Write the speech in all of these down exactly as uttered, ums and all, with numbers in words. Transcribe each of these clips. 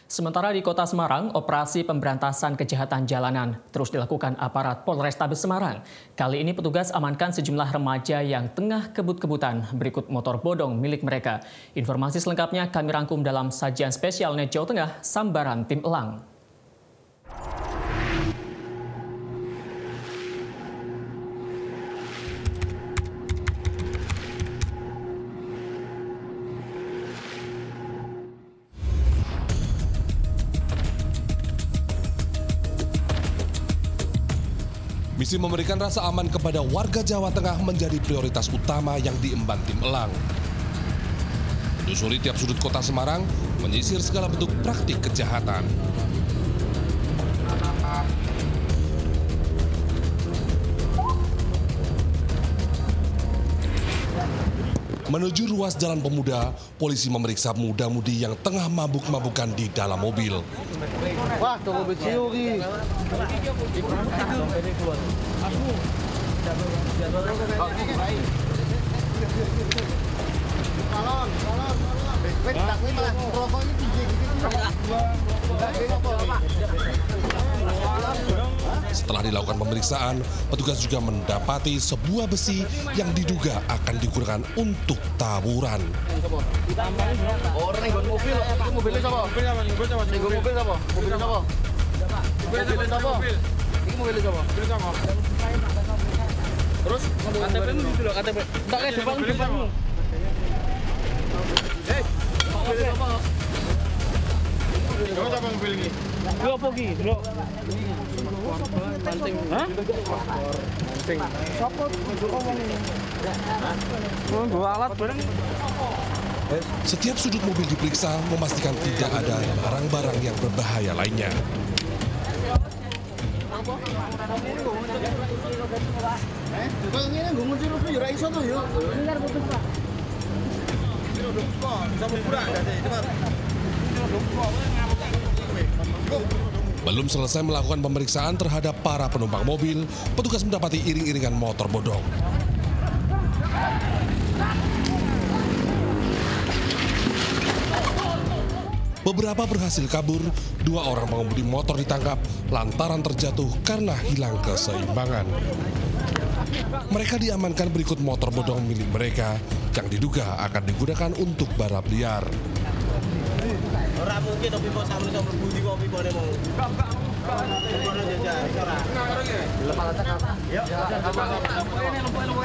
Sementara di Kota Semarang, operasi pemberantasan kejahatan jalanan terus dilakukan aparat Polrestabes Semarang. Kali ini petugas amankan sejumlah remaja yang tengah kebut-kebutan berikut motor bodong milik mereka. Informasi selengkapnya kami rangkum dalam sajian spesial Net Jawa Tengah, Sambaran Tim Elang. Misi memberikan rasa aman kepada warga Jawa Tengah menjadi prioritas utama yang diemban tim Elang. Susuri tiap sudut kota Semarang, menyisir segala bentuk praktik kejahatan. Menuju ruas Jalan Pemuda, polisi memeriksa muda-mudi yang tengah mabuk-mabukan di dalam mobil. Wah, tunggu beciu ki. Setelah dilakukan pemeriksaan, petugas juga mendapati sebuah besi yang diduga akan digunakan untuk tawuran. Orang yang mobil, itu mobilnya siapa? Mobil mobil siapa? Mobilnya siapa? Mobilnya siapa? Ini mobilnya siapa? Terus K T P-mu itu loh, K T P. Tak kayak depan depanmu. Eh, mobilnya siapa? Kamu siapa mobil ini? Dua apa ki? Dua. Manting. Hah? Manting. Siapa? Oh, dua alat bareng. Setiap sudut mobil diperiksa memastikan tidak ada barang-barang yang berbahaya lainnya. Belum selesai melakukan pemeriksaan terhadap para penumpang mobil, petugas mendapati iring-iringan motor bodong. Beberapa berhasil kabur, dua orang pengemudi motor ditangkap lantaran terjatuh karena hilang keseimbangan. Mereka diamankan berikut motor bodong milik mereka yang diduga akan digunakan untuk balap liar. Ora mungkin tapi kok sampe iso mlebu di kopi kok mau. Ngono jajan ora. Lepas aja apa? Yo. Ini lupa-lupa.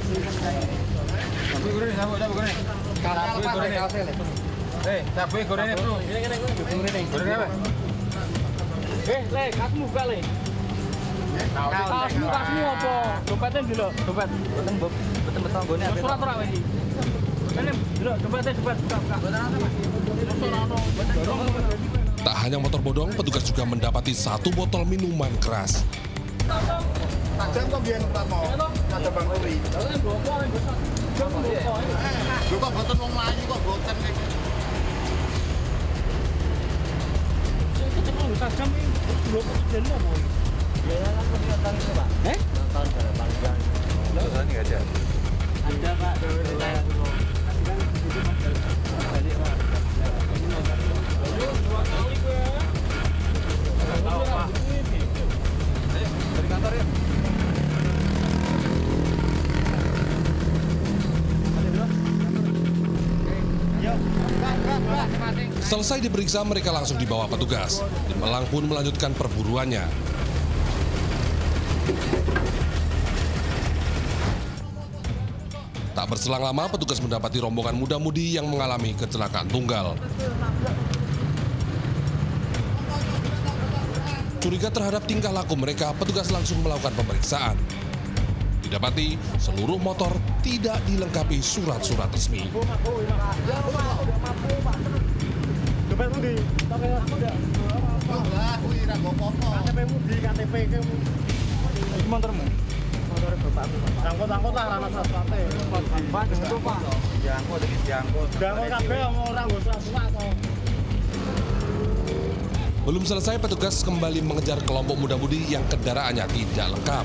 Tapi goreng sama sama goreng. Cabai goreng hasil. Eh, cabai goreng bro. Ini ngene goreng. Goreng apa? Eh, le, kasmu buka le. Kasmu kasmu apa? Dompetnya dulu, dompet. Boten boten betul gone apa. Surat ora iki. Ini dulu dompetnya dompet buka-buka. Tak hanya motor bodong, petugas juga mendapati satu botol minuman keras. Tajam kok biyen Pak mau. Ada Bang Uri. Lho kok boten wong mlayu kok boten iki. Tajam iki lho kok jen apa? Ya lah kok nonton itu, Pak. Eh? Nonton dari panjang. Nonton enggak ada. Ada, Pak. Selesai diperiksa, mereka langsung dibawa petugas. Tim Elang pun melanjutkan perburuannya. Tak berselang lama, petugas mendapati rombongan muda-mudi yang mengalami kecelakaan tunggal. Curiga terhadap tingkah laku mereka, petugas langsung melakukan pemeriksaan. Didapati, seluruh motor tidak dilengkapi surat-surat resmi. Dompet mundi. Lah, kuwi ra nggo apa-apa. K T P mundi, K T P kamu. Iki motormu. Motore bapakku. Angkut-angkut lah ana surat-surate. Pak, itu Pak. Diangkut iki diangkut. Diangkut kabeh ora nggo surat-surat to. Belum selesai, petugas kembali mengejar kelompok muda-mudi yang kendaraannya tidak lengkap.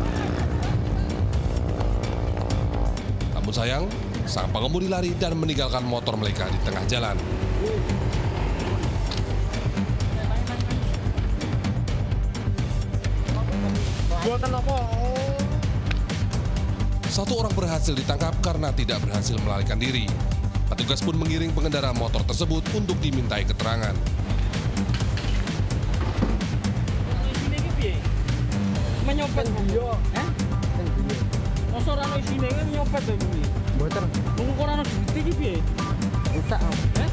Namun sayang, sang pengemudi lari dan meninggalkan motor mereka di tengah jalan. Buatan apa? Satu orang berhasil ditangkap karena tidak berhasil melarikan diri. Petugas pun mengiring pengendara motor tersebut untuk dimintai keterangan. Menyopet dia, eh? Masa ora ono isine nyopet to iki? Mboten. Wong ora ono duit iki piye? Utak. Eh?